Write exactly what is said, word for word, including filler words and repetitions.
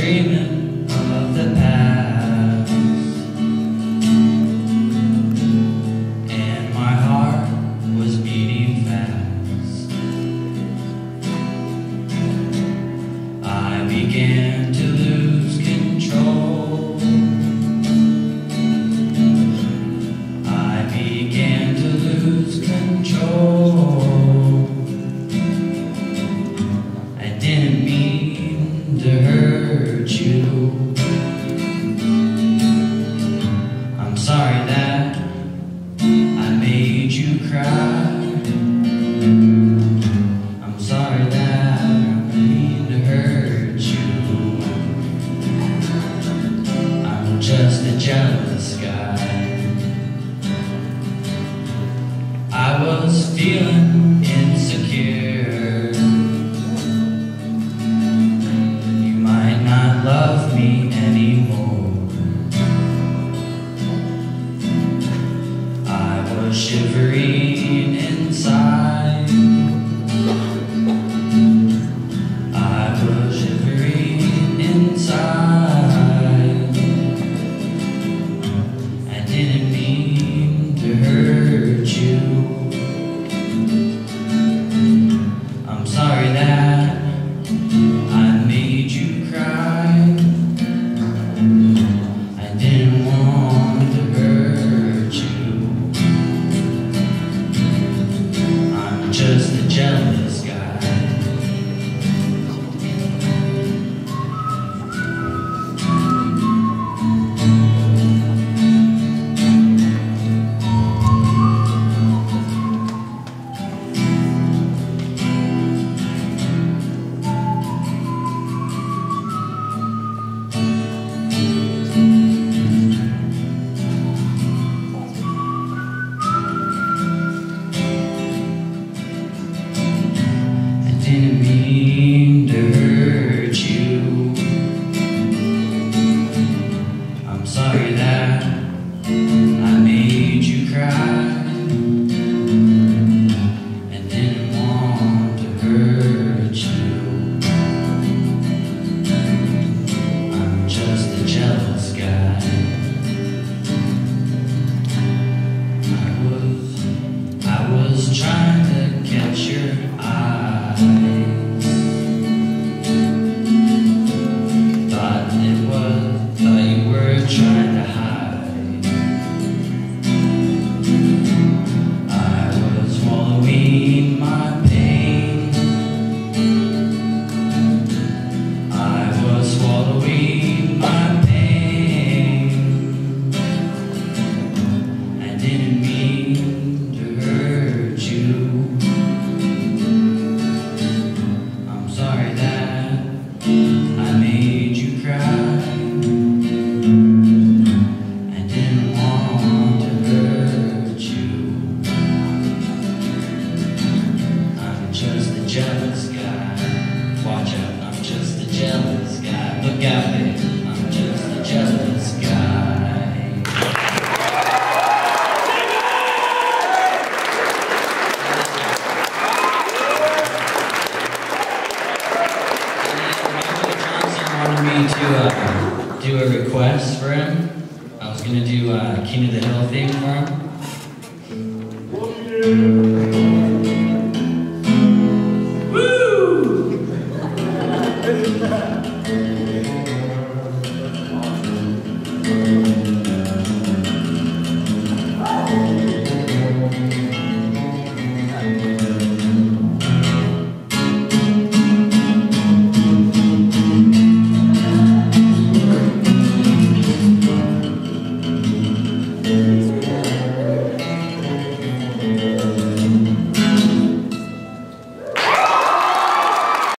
dreaming of the past, and my heart was beating fast. I began to lose control. I began to lose control. I didn't mean to hurt you. I'm sorry that I made you cry. I'm sorry that I mean to hurt you. I'm just a jealous guy. I was feeling insecure. You might not love me anymore. I was shivering inside. I was shivering inside. I didn't mean to hurt you. I'm sorry that I made you cry. I didn't want to hurt you. I'm just a jealous guy. Didn't mean to hurt you. I'm sorry that I made you cry. I didn't want to hurt you. I'm just a jealous guy. I was, I was trying to catch your eye. Thought it was, thought you were trying to hide. I was swallowing my pain. I was swallowing my pain. I didn't mean to hurt you. I'm sorry that I made you cry. I didn't want to hurt you. I'm just a jealous guy. Watch out, I'm just a jealous guy. Look out, babe, I'm just a jealous guy. Wanted me to uh, do a request for him. I was gonna do uh, King of the Hill theme for him.